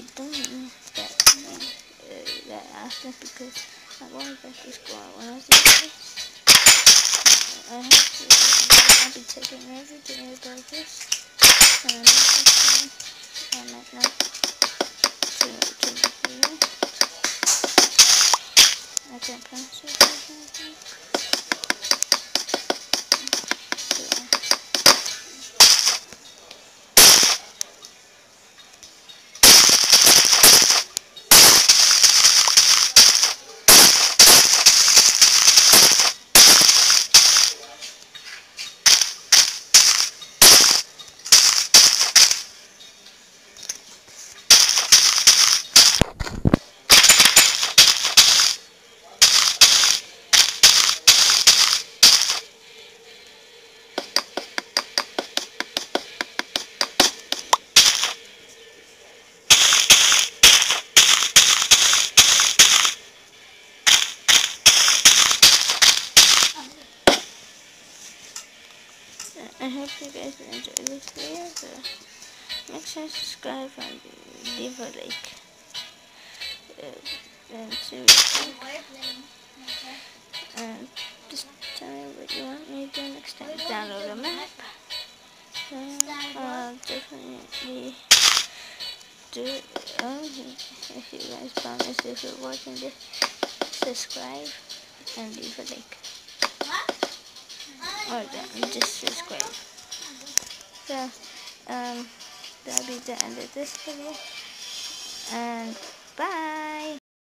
don't mean that often because I'm going back to school when I was in class. I have to be taking everything about this. And I might not to you. I can't concentrate. I hope you guys enjoy this video. So make sure to subscribe and leave a like. And and just tell me what you want me to do next time. Download a map. So I'll definitely do it. If you guys promise, if you're watching this, subscribe and leave a like. Or just subscribe. So that'll be the end of this video. And bye.